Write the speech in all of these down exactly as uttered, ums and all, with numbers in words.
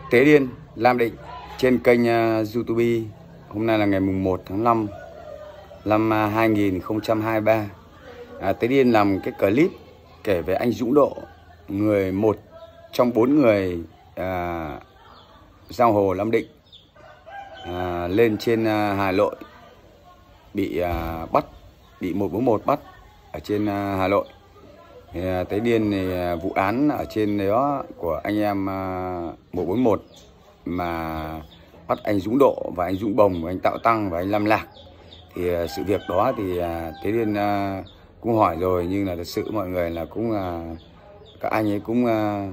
Tế Điên, Lam Định trên kênh uh, YouTube. Hôm nay là ngày mùng một tháng năm năm uh, hai nghìn không trăm hai mươi ba. À, Tế Điên làm cái clip kể về anh Dũng Độ, người một trong bốn người uh, giang hồ Lam Định uh, lên trên uh, Hà Nội bị uh, bắt, bị một bốn một bắt ở trên uh, Hà Nội. Thì, uh, Tế Điên thì uh, vụ án ở trên đó của anh em uh, một bốn một mà bắt anh Dũng Độ và anh Dũng Bồng và anh Tạo Tăng và anh Lam Lạc. Thì uh, sự việc đó thì uh, Tế Điên uh, cũng hỏi rồi, nhưng là thật sự mọi người là cũng uh, các anh ấy cũng uh,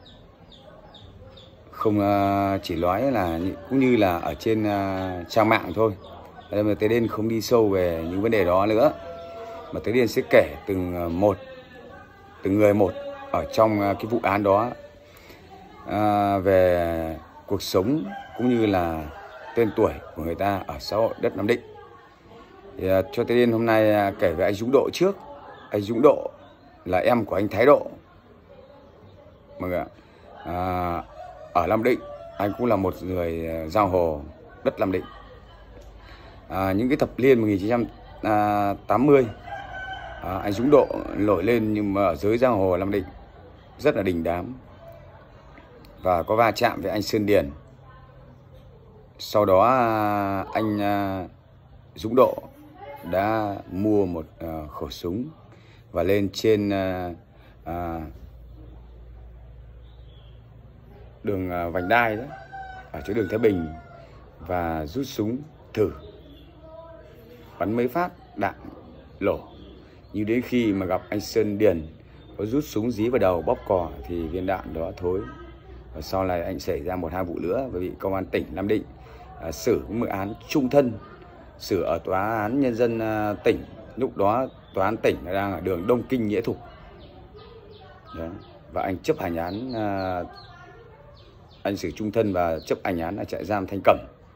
không uh, chỉ nói là cũng như là ở trên uh, trang mạng thôi. Nên mà Tế Điên không đi sâu về những vấn đề đó nữa, mà Tế Điên sẽ kể từng uh, một từng người một ở trong uh, cái vụ án đó, uh, về cuộc sống cũng như là tên tuổi của người ta ở xã hội đất Nam Định. Thì, uh, cho Tế Điên hôm nay uh, kể về anh Dũng Độ trước. Anh Dũng Độ là em của anh Thái Độ, mọi người ạ. À, ở Nam Định anh cũng là một người giang hồ đất Nam Định. À, những cái thập niên một nghìn chín trăm tám mươi, à, anh Dũng Độ nổi lên nhưng mà ở giới giang hồ Nam Định rất là đình đám và có va chạm với anh Sơn Điền. Sau đó anh Dũng Độ đã mua một uh, khẩu súng và lên trên uh, uh, đường uh, Vành Đai đó, ở chỗ đường Thái Bình, và rút súng thử bắn mấy phát đạn lổ. Nhưng đến khi mà gặp anh Sơn Điền có rút súng dí vào đầu bóp cò thì viên đạn đó thối. Và sau này anh xảy ra một hai vụ nữa và bị công an tỉnh Nam Định uh, xử mức án chung thân, xử ở tòa án nhân dân uh, tỉnh. Lúc đó tòa án tỉnh đang ở đường Đông Kinh Nghĩa Thục. Đó. Và anh chấp hành án, uh, anh xử chung thân và chấp hành án ở trại giam Thanh Cẩm.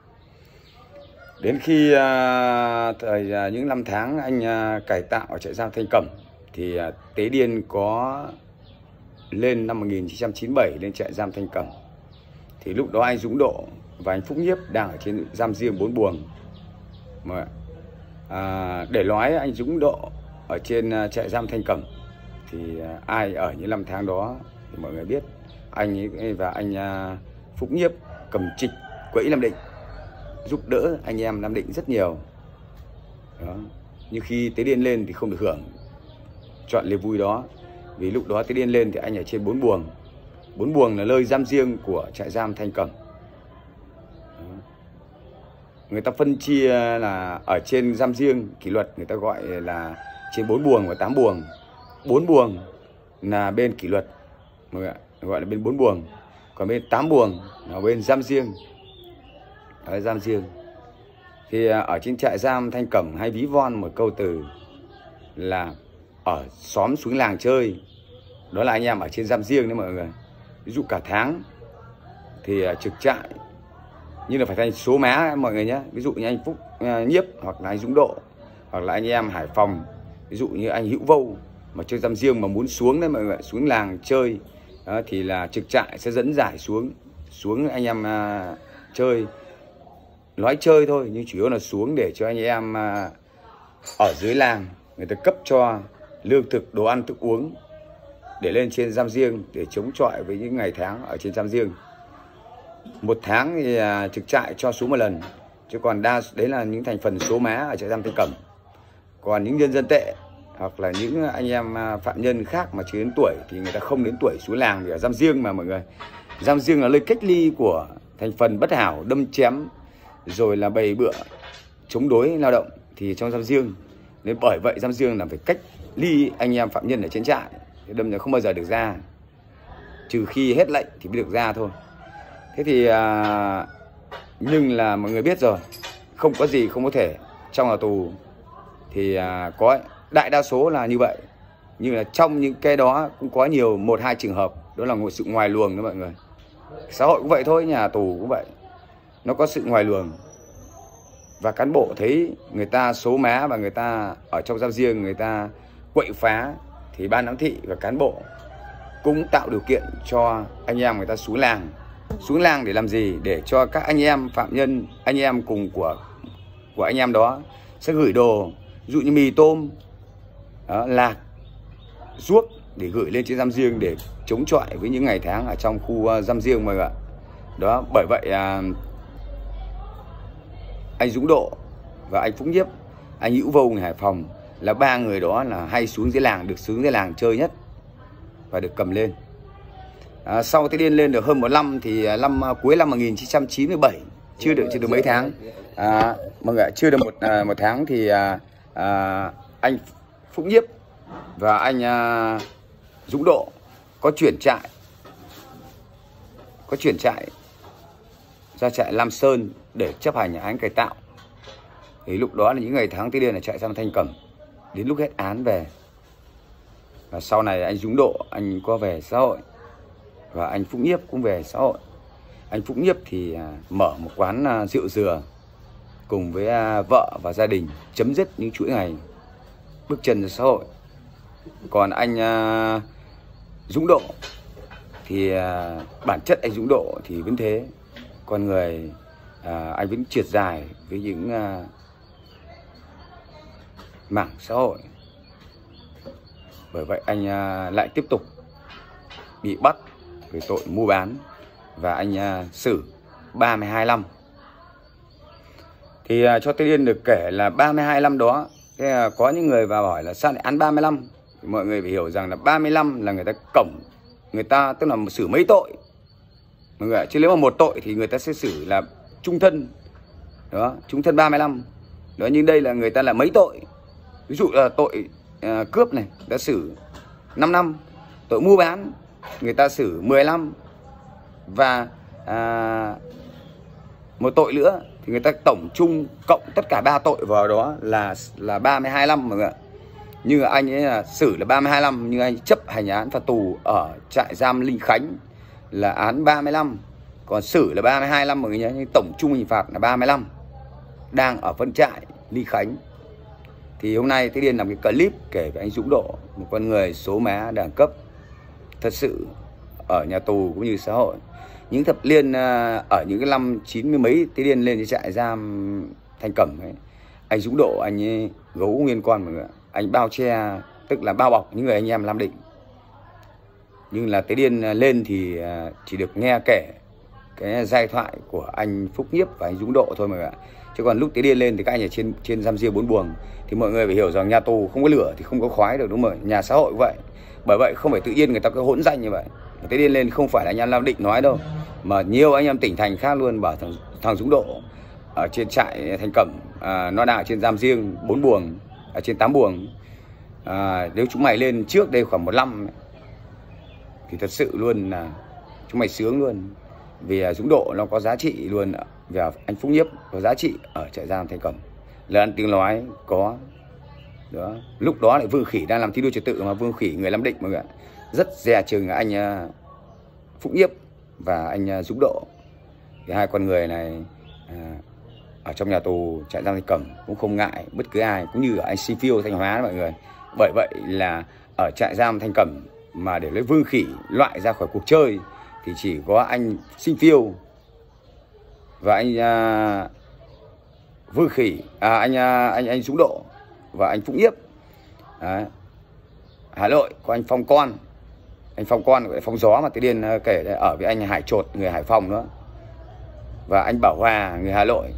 Đến khi uh, thời uh, những năm tháng anh uh, cải tạo ở trại giam Thanh Cẩm thì uh, Tế Điên có lên năm một nghìn chín trăm chín mươi bảy lên trại giam Thanh Cẩm. Thì lúc đó anh Dũng Độ và anh Phúc Nhiếp đang ở trên giam riêng Bốn Buồng. Mà à, để nói anh Dũng Độ ở trên uh, trại giam Thanh Cẩm thì uh, ai ở những năm tháng đó thì mọi người biết anh ấy và anh uh, Phúc Nhiếp cầm trịch quẫy Nam Định, giúp đỡ anh em Nam Định rất nhiều. Đó. Nhưng khi Tế Điên lên thì không được hưởng chọn niềm vui đó, vì lúc đó Tế Điên lên thì anh ở trên Bốn Buồng. Bốn Buồng là nơi giam riêng của trại giam Thanh Cẩm. Đó. Người ta phân chia là ở trên giam riêng kỷ luật người ta gọi là trên Bốn Buồng và Tám Buồng. Bốn Buồng là bên kỷ luật, gọi là bên Bốn Buồng, còn bên Tám Buồng là bên giam riêng. Ở giam riêng thì ở trên trại giam Thanh Cẩm hay ví von một câu từ là ở xóm xuống làng chơi. Đó là anh em ở trên giam riêng đấy mọi người. Ví dụ cả tháng thì trực trại nhưng là phải thành số má mọi người nhé. Ví dụ như anh Phúc uh, Nhiếp hoặc là anh Dũng Độ hoặc là anh em Hải Phòng, ví dụ như anh Hữu Vâu mà chơi giam riêng mà muốn xuống đấy mọi người, xuống làng chơi đó, thì là trực trại sẽ dẫn giải xuống xuống anh em uh, chơi, nói chơi thôi nhưng chủ yếu là xuống để cho anh em uh, ở dưới làng người ta cấp cho lương thực, đồ ăn, thức uống để lên trên giam riêng để chống chọi với những ngày tháng ở trên giam riêng. Một tháng thì uh, trực trại cho xuống một lần, chứ còn đa đấy là những thành phần số má ở trại giam Thanh Cẩm. Còn những nhân dân tệ hoặc là những anh em phạm nhân khác mà chưa đến tuổi thì người ta không đến tuổi xuống làng, vì ở giam riêng mà mọi người. Giam riêng là nơi cách ly của thành phần bất hảo, đâm chém rồi là bày bựa chống đối lao động thì trong giam riêng. Nên bởi vậy giam riêng là phải cách ly anh em phạm nhân ở trên trại, đâm là không bao giờ được ra, trừ khi hết lệnh thì mới được ra thôi. Thế thì à, nhưng là mọi người biết rồi, không có gì không có thể trong là tù thì à, có đại đa số là như vậy. Nhưng là trong những cái đó cũng có nhiều một hai trường hợp đó là một sự ngoài luồng đó mọi người. Xã hội cũng vậy thôi, nhà tù cũng vậy, nó có sự ngoài luồng. Và cán bộ thấy người ta số má và người ta ở trong giam riêng người ta quậy phá thì ban giám thị và cán bộ cũng tạo điều kiện cho anh em người ta xuống làng xuống làng để làm gì? Để cho các anh em phạm nhân, anh em cùng của của anh em đó sẽ gửi đồ, ví dụ như mì tôm, đó, lạc, ruốc để gửi lên trên giam riêng để chống chọi với những ngày tháng ở trong khu uh, giam riêng mọi người ạ. Đó, bởi vậy uh, anh Dũng Độ và anh Phúc Nhiếp, anh Hữu Vô người Hải Phòng là ba người đó là hay xuống dưới làng, được xuống dưới làng chơi nhất và được cầm lên. À, sau Tây Điên lên được hơn một năm thì năm cuối năm một nghìn chín trăm chín mươi bảy, chưa được chưa được mấy tháng, à, mọi người chưa được một à, một tháng thì à, à, anh Phúc Nhiếp và anh à, Dũng Độ có chuyển trại, có chuyển trại ra trại Lam Sơn để chấp hành án cải tạo. Thì lúc đó là những ngày tháng Tây Điên là trại giam Thanh Cẩm, đến lúc hết án về. Và sau này anh Dũng Độ anh có về xã hội và anh Phúc Nhiếp cũng về xã hội. Anh Phúc Nhiếp thì à, mở một quán à, rượu dừa cùng với à, vợ và gia đình, chấm dứt những chuỗi ngày bước chân ra xã hội. Còn anh à, Dũng Độ thì à, bản chất anh Dũng Độ thì vẫn thế, con người à, anh vẫn triệt dài với những à, mảng xã hội. Bởi vậy anh à, lại tiếp tục bị bắt về tội mua bán và anh à, xử ba mươi hai năm. Thì à, cho Tây Điên được kể là ba mươi hai năm đó, thế à, có những người vào hỏi là sao lại án ba mươi lăm. Thì mọi người phải hiểu rằng là ba mươi lăm là người ta cổng, người ta tức là xử mấy tội. Mọi người, chứ nếu mà một tội thì người ta sẽ xử là chung thân. Đó, chung thân ba mươi lăm. Đó, nhưng đây là người ta là mấy tội. Ví dụ là tội à, cướp này, đã xử năm năm. Tội mua bán người ta xử mười lăm. Và à, một tội nữa thì người ta tổng chung cộng tất cả ba tội vào đó là là ba mươi hai năm mọi người ạ. Nhưng anh ấy là xử là ba mươi hai năm, nhưng anh chấp hành án phạt tù ở trại giam Linh Khánh là án ba mươi lăm. Còn xử là ba mươi hai năm mọi người nhé, nhưng tổng chung hình phạt là ba mươi lăm. Đang ở phân trại Linh Khánh. Thì hôm nay Tây Điên làm cái clip kể về anh Dũng Độ, một con người số má đẳng cấp thật sự ở nhà tù cũng như xã hội. Những thập niên ở những cái năm chín mươi mấy Tây Điên lên trại giam Thanh Cẩm ấy, anh Dũng Độ anh ấy gấu nguyên con mọi người, anh bao che, tức là bao bọc những người anh em Nam Định. Nhưng là Tây Điên lên thì chỉ được nghe kể cái giai thoại của anh Phúc Nhiếp và anh Dũng Độ thôi mọi người ạ. Chứ còn lúc Tây Điên lên thì các anh ở trên trên giam riêng Bốn Buồng thì mọi người phải hiểu rằng nhà tù không có lửa thì không có khói được, đúng không? Nhà xã hội cũng vậy. Bởi vậy không phải tự nhiên người ta có hỗn danh như vậy. Tây Điên lên không phải là anh em Nam Định nói đâu, mà nhiều anh em tỉnh thành khác luôn bảo thằng thằng Dũng Độ ở trên trại Thanh Cẩm à, nó đang ở trên giam riêng Bốn Buồng, ở trên Tám Buồng. À, nếu chúng mày lên trước đây khoảng một năm thì thật sự luôn là chúng mày sướng luôn. Vì Dũng Độ nó có giá trị luôn, và anh Phúc Nhiếp có giá trị ở trại giam Thanh Cẩm. Lời ăn tiếng nói có. Đó. Lúc đó lại Vương Khỉ đang làm thi đua trật tự, mà Vương Khỉ người Nam Định mọi người ạ, rất dè chừng anh Phúc Nhiếp và anh Dũng Độ. Thì hai con người này à, ở trong nhà tù trại giam Thanh Cẩm cũng không ngại bất cứ ai, cũng như anh Sinh Phiêu Thanh Hóa đó mọi người. Bởi vậy là ở trại giam Thanh Cẩm mà để lấy Vương Khỉ loại ra khỏi cuộc chơi thì chỉ có anh Sinh Phiêu và anh à, Vương Khỉ, à, anh à, anh anh Dũng Độ và anh Phúc Nhiếp. Đấy. Hà Nội có anh Phong Con, anh Phong Con gọi là Phong Gió mà Tây Điên kể đấy, ở với anh Hải Trột người Hải Phòng nữa, và anh Bảo Hòa người Hà Nội,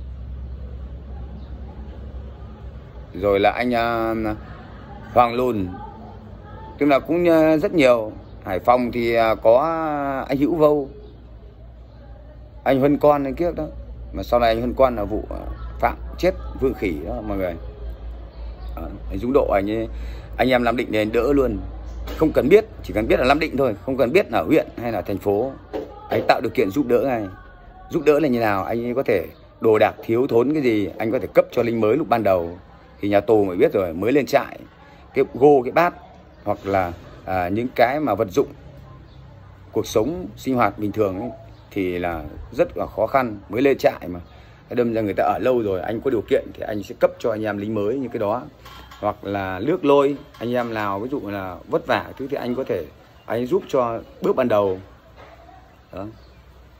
rồi là anh uh, Hoàng Lùn, tức là cũng uh, rất nhiều. Hải Phòng thì uh, có anh Hữu Vô, anh Huân Con anh kiếp đó, mà sau này anh Huân Con là vụ uh, phạm chết Vương Khỉ đó mọi người. Đó, anh Dũng Độ anh ấy, anh em Nam Định nên đỡ luôn, không cần biết, chỉ cần biết là Nam Định thôi, không cần biết là huyện hay là thành phố, anh tạo điều kiện giúp đỡ ngay. Giúp đỡ là như nào? Anh ấy có thể đồ đạc thiếu thốn cái gì anh có thể cấp cho lính mới lúc ban đầu. Thì nhà tù mới biết rồi, mới lên trại, cái gô, cái bát hoặc là à, những cái mà vật dụng cuộc sống sinh hoạt bình thường ấy, thì là rất là khó khăn. Mới lên trại mà đâm ra người ta ở lâu rồi, anh có điều kiện thì anh sẽ cấp cho anh em lính mới những cái đó. Hoặc là nước lôi, anh em nào ví dụ là vất vả thứ thì anh có thể anh giúp cho bước ban đầu đó.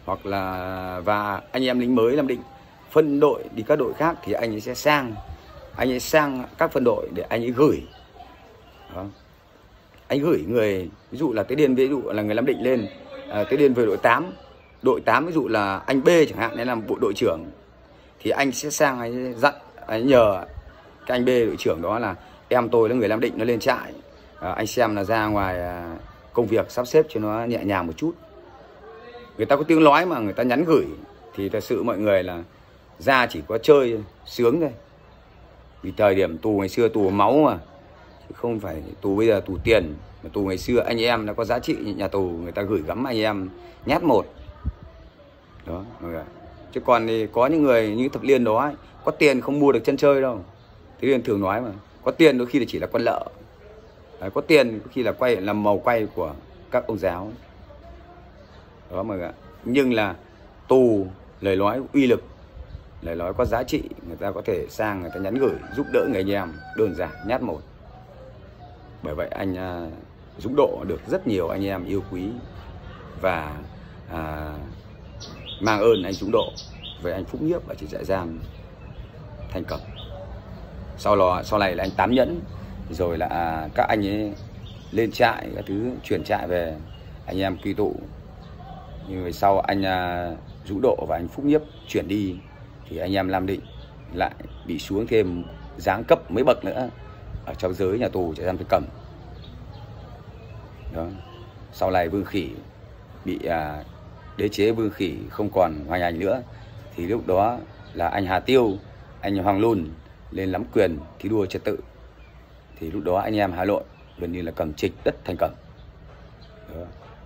hoặc là và anh em lính mới Nam Định phân đội đi các đội khác thì anh ấy sẽ sang anh ấy sang các phân đội để anh ấy gửi. Đó. Anh gửi người, ví dụ là Tế Điên, ví dụ là người Nam Định lên, à, Tế Điên về đội tám, đội tám ví dụ là anh B chẳng hạn, nên làm bộ đội trưởng, thì anh sẽ sang anh dặn, anh nhờ cái anh B đội trưởng đó là em tôi là người Nam Định, nó lên trại, à, anh xem là ra ngoài à, công việc sắp xếp cho nó nhẹ nhàng một chút. Người ta có tiếng nói mà người ta nhắn gửi thì thật sự mọi người là ra chỉ có chơi sướng thôi. Vì thời điểm tù ngày xưa tù máu mà, chứ không phải tù bây giờ tù tiền. Mà tù ngày xưa anh em nó có giá trị, nhà tù người ta gửi gắm anh em nhát một. Đó, mọi người. Chứ còn thì có những người như Thập Liên đó ấy, có tiền không mua được chân chơi đâu. Thế nên thường nói mà, có tiền đôi khi là chỉ là con lợ. Đấy, có tiền có khi là quay làm màu quay của các ông giáo. Đó mọi người. Nhưng là tù, lời nói uy lực, lời nói có giá trị, người ta có thể sang người ta nhắn gửi giúp đỡ người anh em, đơn giản nhát một. Bởi vậy anh uh, Dũng Độ được rất nhiều anh em yêu quý và uh, mang ơn anh Dũng Độ về anh Phúc Nhiếp ở trên trại giam Thanh Cẩm. Sau đó sau này là anh Tám Nhẫn, rồi là uh, các anh ấy lên trại các thứ, chuyển trại về anh em quy tụ. Nhưng về sau anh uh, Dũng Độ và anh Phúc Nhiếp chuyển đi thì anh em Nam Định lại bị xuống thêm giáng cấp mấy bậc nữa ở trong giới nhà tù trại giam Thanh Cẩm. Đó. Sau này Vương Khỉ bị à, đế chế Vương Khỉ không còn hoành hành nữa thì lúc đó là anh Hà Tiêu, anh Hoàng Lùn lên nắm quyền thi đua trật tự. Thì lúc đó anh em Hà Nội gần như là cầm trịch đất Thanh Cẩm. Đó.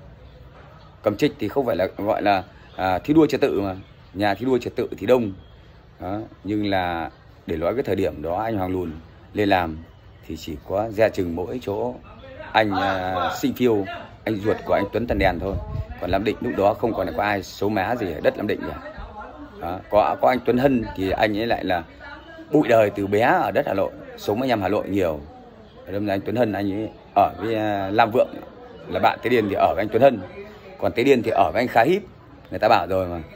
Cầm trịch thì không phải là gọi là à, thi đua trật tự mà, nhà thi đua trật tự thì đông. Đó. Nhưng là để nói cái thời điểm đó anh Hoàng Lùn lên làm thì chỉ có ra chừng mỗi chỗ anh uh, Sinh Phiêu, anh ruột của anh Tuấn Tần Đèn thôi. Còn Nam Định lúc đó không còn có ai số má gì ở đất Nam Định cả. Đó. Có, có anh Tuấn Hân thì anh ấy lại là bụi đời từ bé ở đất Hà Nội, sống với anh em Hà Nội nhiều. Đâm ra anh Tuấn Hân anh ấy ở với uh, Lam Vượng, là bạn Tế Điên thì ở với anh Tuấn Hân. Còn Tế Điên thì ở với anh Khá Híp. Người ta bảo rồi mà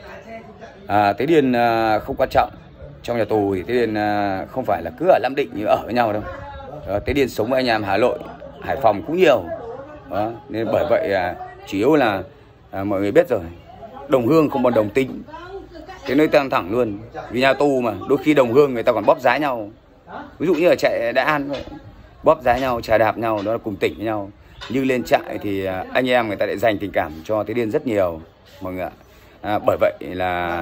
à, Tế Điên uh, không quan trọng. Trong nhà tù thì Tế Điên uh, không phải là cứ ở Nam Định như ở với nhau đâu. Đó, Tế Điên sống với anh em Hà Nội, Hải Phòng cũng nhiều. Đó, nên bởi vậy à, chủ yếu là à, mọi người biết rồi, đồng hương không còn đồng tính. Thế nơi căng thẳng luôn. Vì nhà tù mà đôi khi đồng hương người ta còn bóp giá nhau. Ví dụ như ở trại Đại An vậy, bóp giá nhau, chà đạp nhau, đó là cùng tỉnh với nhau. Nhưng lên trại thì à, anh em người ta lại dành tình cảm cho Tế Điên rất nhiều mọi người ạ. À, bởi vậy là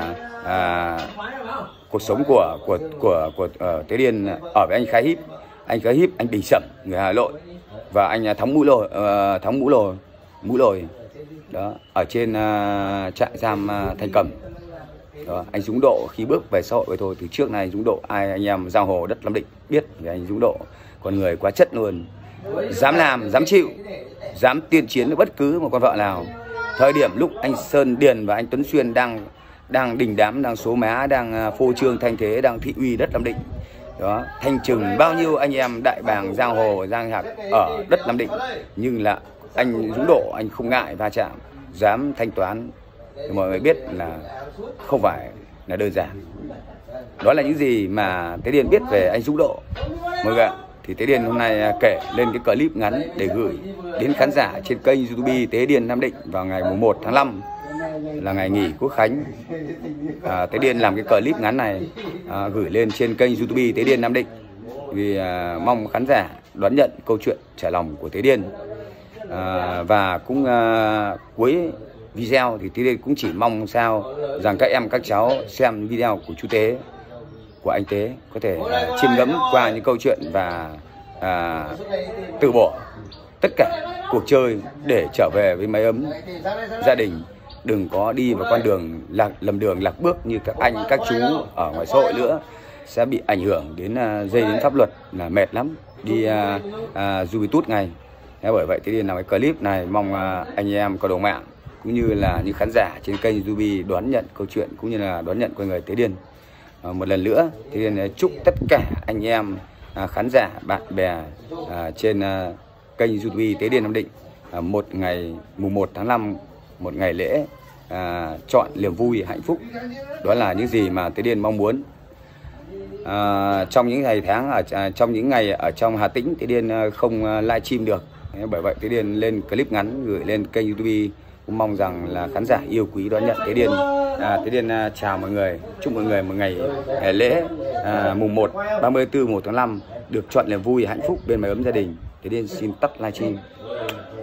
à, cuộc sống của của của của uh, Tế Điên ở với anh Khá Híp, anh Khá Híp, anh Bình Sẩm người Hà Nội và anh Thắng Mũ Lồi, uh, Thắng Mũ Lồi, Mũ Lồi đó ở trên uh, trại giam uh, Thanh Cẩm. Đó, anh Dũng Độ khi bước về xã hội vậy thôi, từ trước này Dũng Độ ai anh em giang hồ đất Nam Định biết về anh Dũng Độ, con người quá chất luôn, dám làm, dám chịu, dám tiên chiến với bất cứ một con vợ nào. Thời điểm lúc anh Sơn Điền và anh Tuấn Xuyên đang đang đình đám, đang số má, đang phô trương thanh thế, đang thị uy đất Nam Định. Đó, thanh trừng bao nhiêu anh em đại bàng giang hồ giang hạc ở đất Nam Định, nhưng là anh Dũng Độ anh không ngại va chạm, dám thanh toán. Thì mọi người biết là không phải là đơn giản. Đó là những gì mà Tế Điên biết về anh Dũng Độ mọi người ạ. Thì Tế Điên hôm nay kể lên cái clip ngắn để gửi đến khán giả trên kênh YouTube Tế Điên Nam Định vào ngày mùng một tháng năm là ngày nghỉ Quốc Khánh. à, Tế Điên làm cái clip ngắn này à, gửi lên trên kênh YouTube Tế Điên Nam Định vì à, mong khán giả đón nhận câu chuyện trải lòng của Tế Điên. à, Và cũng à, cuối video thì Tế Điên cũng chỉ mong sao rằng các em các cháu xem video của chú Tế, của anh Tế có thể à, chiêm ngẫm qua những câu chuyện và à, từ bỏ tất cả cuộc chơi để trở về với mái ấm gia đình. Đừng có đi vào con đường lạc lầm đường lạc bước như các anh các chú ở ngoài xã hội nữa, sẽ bị ảnh hưởng đến uh, dây đến pháp luật, là mệt lắm đi uh, uh, YouTube ngày. Thế bởi vậy Tế Điên làm cái clip này mong uh, anh em có đồng mạng cũng như là những khán giả trên kênh YouTube đón nhận câu chuyện cũng như là đón nhận con người Tế Điên. Uh, một lần nữa Tế Điên chúc tất cả anh em uh, khán giả bạn bè uh, trên uh, kênh YouTube Tế Điên Nam Định uh, một ngày mùng một tháng năm, một ngày lễ à, chọn niềm vui, hạnh phúc. Đó là những gì mà Tế Điên mong muốn. À, trong những ngày tháng ở à, trong những ngày ở trong Hà Tĩnh, Tế Điên không livestream được. Bởi vậy Tế Điên lên clip ngắn gửi lên kênh YouTube. Cũng mong rằng là khán giả yêu quý đón nhận Tế Điên. À, Tế Điên à, chào mọi người, chúc mọi người một ngày à, lễ à, mùng một, ba mươi tư, một tháng năm được chọn niềm vui, hạnh phúc bên mái ấm gia đình. Tế Điên xin tắt livestream.